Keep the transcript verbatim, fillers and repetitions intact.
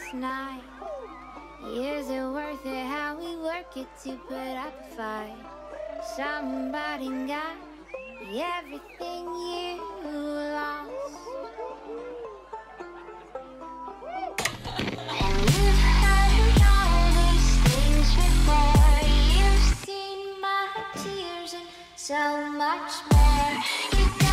last night. Is it worth it how we work it to put up a fight? Somebody got everything you lost. And you've had all these things before. You've seen my tears and so much more. You